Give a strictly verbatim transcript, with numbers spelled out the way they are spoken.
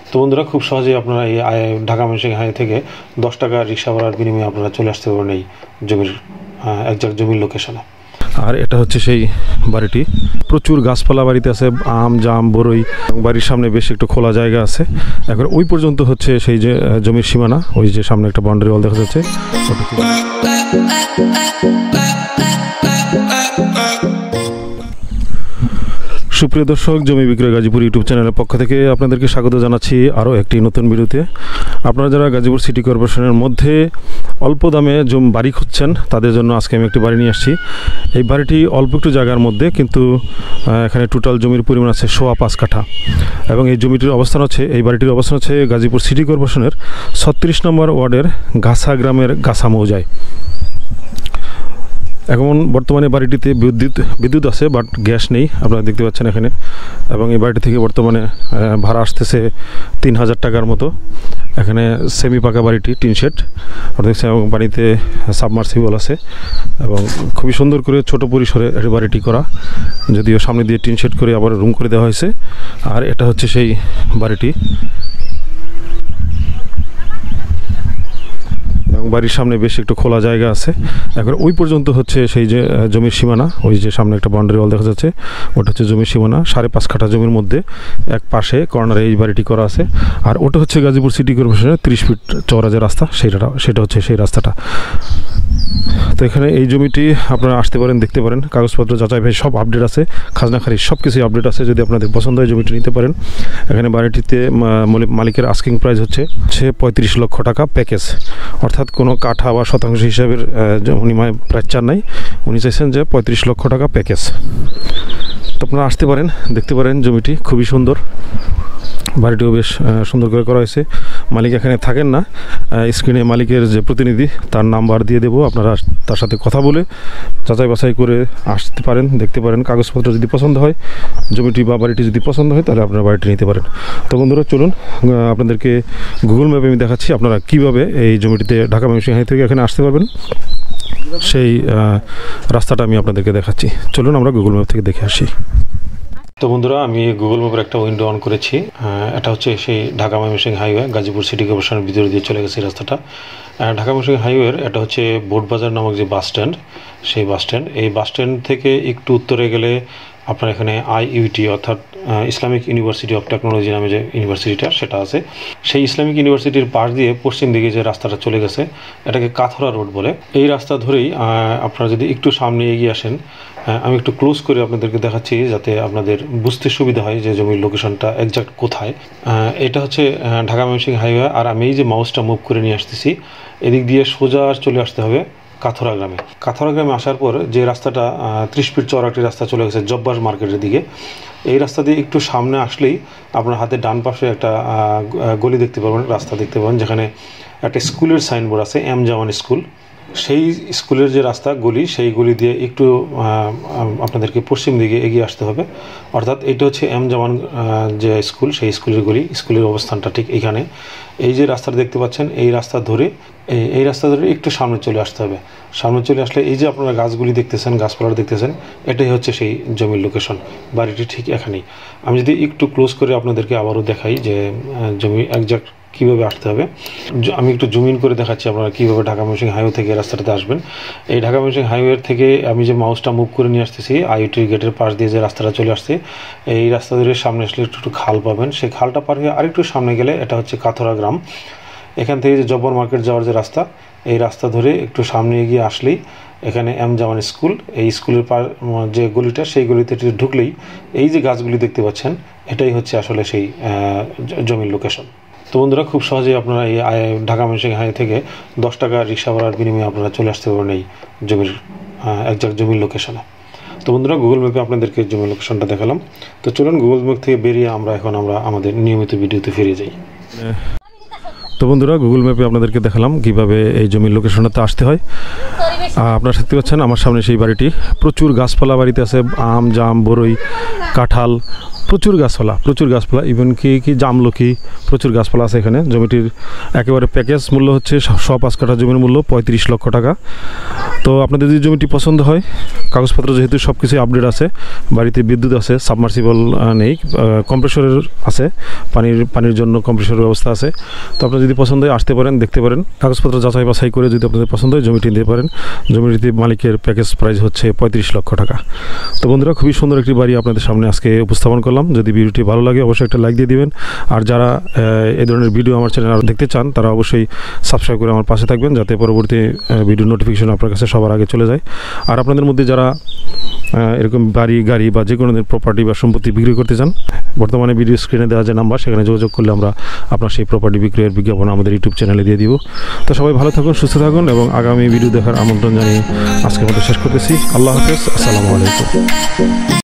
তো বন্ধুরা খুব সহজেই আপনারা এই ঢাকা ময়মনসিংহ হাইওয়ে থেকে দশ টাকা রিক্সা ভাড়ার বিনিময়ে আপনারা চলে আসতে পারবেন এই জমির একজাক্ট জমির লোকেশনে। আর এটা হচ্ছে সেই বাড়িটি, প্রচুর গাছপালা বাড়িতে আছে, আম জাম বরই, বাড়ির সামনে বেশ একটু খোলা জায়গা আছে। এখন ওই পর্যন্ত হচ্ছে সেই যে জমির সীমানা, ওই যে সামনে একটা বাউন্ডারি ওয়াল দেখা যাচ্ছে। সুপ্রিয় দর্শক, জমি বিক্রয় গাজীপুর ইউটিউব চ্যানেলের পক্ষ থেকে আপনাদেরকে স্বাগত জানাচ্ছি আরও একটি নতুন ভিডিওতে। আপনারা যারা গাজীপুর সিটি কর্পোরেশনের মধ্যে অল্প দামে জমি বাড়ি খুঁজছেন তাদের জন্য আজকে আমি একটি বাড়ি নিয়ে আসছি। এই বাড়িটি অল্প একটু জায়গার মধ্যে, কিন্তু এখানে টোটাল জমির পরিমাণ আছে সোয়া পাঁচ কাঠা, এবং এই জমিটির অবস্থান হচ্ছে, এই বাড়িটির অবস্থান হচ্ছে গাজীপুর সিটি কর্পোরেশনের ছত্রিশ নম্বর ওয়ার্ডের গাছা গ্রামের গাছা মৌজায়। এখন বর্তমানে বাড়িটিতে বিদ্যুৎ বিদ্যুৎ আছে, বাট গ্যাস নেই, আপনারা দেখতে পাচ্ছেন এখানে। এবং এই বাড়িটি থেকে বর্তমানে ভাড়া আসতেছে তিন হাজার টাকার মতো। এখানে সেমি পাকা বাড়িটি, টিন শেড আপনারা দেখছেন, এবং বাড়িতে সাবমার্সিবল আছে, এবং খুবই সুন্দর করে ছোট পরিসরে এই বাড়িটি করা, যদিও সামনে দিয়ে টিন শেড করে আবার রুম করে দেওয়া হয়েছে। আর এটা হচ্ছে সেই বাড়িটি, বাড়ির সামনে বেশ একটু খোলা জায়গা আছে। এখন ওই পর্যন্ত হচ্ছে সেই যে জমির সীমানা, ওই যে সামনে একটা বাউন্ডারি ওয়াল দেখা যাচ্ছে, ওটা হচ্ছে জমির সীমানা। সাড়ে পাঁচ কাঠা জমির মধ্যে এক পাশে কর্নারে এই বাড়িটি করা আছে। আর ওটা হচ্ছে গাজীপুর সিটি কর্পোরেশনের তিরিশ ফিট চওড়া যে রাস্তা, সেটা সেটা হচ্ছে সেই রাস্তাটা। তো এখানে এই জমিটি আপনারা আসতে পারেন, দেখতে পারেন, কাগজপত্র যাচাই ভাই সব আপডেট আছে, খাজনা খারিজ সব কিছুই আপডেট আছে। যদি আপনাদের পছন্দ হয় জমিটি নিতে পারেন। এখানে বাড়িটিতে মালিকের আস্কিং প্রাইস হচ্ছে হচ্ছে পঁয়ত্রিশ লক্ষ টাকা প্যাকেজ, অর্থাৎ কোনো কাঠা বা শতাংশ হিসাবের উনি প্রাইস চান নাই, উনি চাইছেন যে পঁয়ত্রিশ লক্ষ টাকা প্যাকেজ। তো আপনারা আসতে পারেন, দেখতে পারেন, জমিটি খুবই সুন্দর, বাড়িটিও বেশ সুন্দর করে করা হয়েছে। মালিক এখানে থাকেন না, স্ক্রিনে মালিকের যে প্রতিনিধি তার নাম্বার দিয়ে দেবো, আপনারা তার সাথে কথা বলে যাচাই বাছাই করে আসতে পারেন, দেখতে পারেন। কাগজপত্র যদি পছন্দ হয়, জমিটি বা বাড়িটি যদি পছন্দ হয়, তাহলে আপনারা বাড়িটি নিতে পারেন। তো বন্ধুরা চলুন, আপনাদেরকে গুগল ম্যাপে আমি দেখাচ্ছি আপনারা কীভাবে এই জমিটিতে ঢাকা ময়মনসিংহ হাইওয়ে থেকে এখানে আসতে পারবেন, সেই রাস্তাটা আমি আপনাদেরকে দেখাচ্ছি। চলুন আমরা গুগল ম্যাপ থেকে দেখে আসি। তো বন্ধুরা, আমি গুগল ম্যাপের একটা উইন্ডো অন করেছি। এটা হচ্ছে সেই ঢাকা ময়মনসিংহ হাইওয়ে, গাজীপুর সিটি কর্পোরেশনের ভিতরে দিয়ে চলে গেছে এই রাস্তাটা। ঢাকা ময়মনসিংহ হাইওয়ের এটা হচ্ছে বোটবাজার নামক যে বাস স্ট্যান্ড, সেই বাস স্ট্যান্ড। এই বাস স্ট্যান্ড থেকে একটু উত্তরে গেলে আপনার এখানে আইইউটি অর্থাৎ ইসলামিক ইউনিভার্সিটি অফ টেকনোলজি নামে যে ইউনিভার্সিটিটা সেটা আছে। সেই ইসলামিক ইউনিভার্সিটির পাশ দিয়ে পশ্চিম দিকে যে রাস্তাটা চলে গেছে, এটাকে কাথরা রোড বলে। এই রাস্তা ধরেই আপনারা যদি একটু সামনে এগিয়ে আসেন, আমি একটু ক্লোজ করে আপনাদেরকে দেখাচ্ছি যাতে আপনাদের বুঝতে সুবিধা হয় যে জমির লোকেশনটা একজাক্ট কোথায়। এটা হচ্ছে ঢাকা ময়মনসিংহ হাইওয়ে। আর আমি এই যে মাউসটা মুভ করে নিয়ে আসতেছি, এদিক দিয়ে সোজা চলে আসতে হবে কাথরা গ্রামে। কাথরা গ্রামে আসার পর যে রাস্তাটা ত্রিশ ফিট চওড়া একটি রাস্তা চলে গেছে জব্বার মার্কেটের দিকে, এই রাস্তা দিয়ে একটু সামনে আসলেই আপনার হাতে ডান পাশে একটা গলি দেখতে পাবেন, রাস্তা দেখতে পাবেন, যেখানে একটা স্কুলের সাইনবোর্ড আছে, এম জামান স্কুল। সেই স্কুলের যে রাস্তা গলি, সেই গলি দিয়ে একটু আপনাদেরকে পশ্চিম দিকে এগিয়ে আসতে হবে। অর্থাৎ এটা হচ্ছে এম জামান যে স্কুল, সেই স্কুলের গলি, স্কুলের অবস্থানটা ঠিক এইখানে। এই যে রাস্তাটা দেখতে পাচ্ছেন, এই রাস্তা ধরে এই রাস্তা ধরে একটু সামনে চলে আসতে হবে। সামনে চলে আসলে এই যে আপনারা গাছগুলি দেখতেছেন, গাছপালা দেখতেছেন, এটাই হচ্ছে সেই জমির লোকেশন। বাড়িটি ঠিক এখানেই। আমি যদি একটু ক্লোজ করে আপনাদেরকে আবারও দেখাই যে জমি একজাক্ট কীভাবে আসতে হবে, আমি একটু জুম ইন করে দেখাচ্ছি আপনারা কীভাবে ঢাকা ময়মনসিংহ হাইওয়ে থেকে এই রাস্তাটাতে আসবেন। এই ঢাকা ময়মনসিংহ হাইওয়ে থেকে আমি যে মাউসটা মুভ করে নিয়ে আসতেছি, আইইউটির গেটের পাশ দিয়ে যে রাস্তাটা চলে আসছে, এই রাস্তা ধরে সামনে আসলে একটু একটু খাল পাবেন। সেই খালটা পার হয়ে আরেকটু সামনে গেলে এটা হচ্ছে কাথরা গ্রাম। এখান থেকে যে জব্বর মার্কেট যাওয়ার যে রাস্তা, এই রাস্তা ধরে একটু সামনে এগিয়ে আসলেই এখানে এম জামান স্কুল, এই স্কুলের পার যে গলিটা, সেই গলিতে ঢুকলেই এই যে গাছগুলি দেখতে পাচ্ছেন, এটাই হচ্ছে আসলে সেই জমির লোকেশন। তো বন্ধুরা খুব সহজেই আপনারা এই ঢাকা ময়মনসিংহ হাইওয়ে থেকে দশ টাকা রিক্সা ভাড়ার বিনিময়ে আপনারা চলে আসতে পারবেন এই জমির একজাক্ট জমির লোকেশনে। তো বন্ধুরা গুগল ম্যাপে আপনাদেরকে জমির লোকেশনটা দেখালাম। তো চলুন গুগল ম্যাপ থেকে বেরিয়ে আমরা এখন আমরা আমাদের নিয়মিত ভিডিওতে ফিরে যাই। তো বন্ধুরা গুগল ম্যাপে আপনাদেরকে দেখালাম কীভাবে এই জমির লোকেশনটাতে আসতে হয়। আপনারা দেখতে পাচ্ছেন আমার সামনে সেই বাড়িটি, প্রচুর গাছপালা বাড়িতে আছে, আম জাম বরই কাঁঠাল প্রচুর গাছপালা প্রচুর গাছপালা ইভেন কি কি জামলকি প্রচুর গাছপালা আছে এখানে। জমিটির একেবারে প্যাকেজ মূল্য হচ্ছে শ পাঁচ কাঠা জমির মূল্য পঁয়ত্রিশ লক্ষ টাকা। তো আপনাদের যদি জমিটি পছন্দ হয়, কাগজপত্র যেহেতু সব কিছুই আপডেট আছে, বাড়িতে বিদ্যুৎ আছে, সাবমার্সিবল নেই, কম্প্রেসরের আছে, পানির পানির জন্য কম্প্রেসরের ব্যবস্থা আছে। তো আপনার যদি পছন্দ হয় আসতে পারেন, দেখতে পারেন, কাগজপত্র যাচাই বাছাই করে যদি আপনাদের পছন্দ হয় জমিটি নিতে পারেন। জমিটিতে মালিকের প্যাকেজ প্রাইস হচ্ছে পঁয়ত্রিশ লক্ষ টাকা। তো বন্ধুরা, খুবই সুন্দর একটি বাড়ি আপনাদের সামনে আজকে উপস্থাপন করলাম। যদি ভিডিওটি ভালো লাগে অবশ্যই একটা লাইক দিয়ে দিবেন। আর যারা এই ধরনের ভিডিও আমার চ্যানেলে দেখতে চান তারা অবশ্যই সাবস্ক্রাইব করে আমার পাশে থাকবেন, যাতে পরবর্তী ভিডিও নোটিফিকেশন আপনার কাছে সবার আগে চলে যায়। আর আপনাদের মধ্যে যারা এরকম বাড়ি গাড়ি বা যে কোনো প্রপার্টি বা সম্পত্তি বিক্রি করতে চান, বর্তমানে ভিডিও স্ক্রিনে দেওয়া যে নাম্বার সেখানে যোগাযোগ করলে আমরা আপনার সেই প্রপার্টি বিক্রয়ের বিজ্ঞাপন আমাদের ইউটিউব চ্যানেলে দিয়ে দিব। তো সবাই ভালো থাকুন, সুস্থ থাকুন এবং আগামী ভিডিও দেখার আমন্ত্রণ জানিয়ে আজকের মতো শেষ করতেছি। আল্লাহ হাফেজ, আসসালামু আলাইকুম।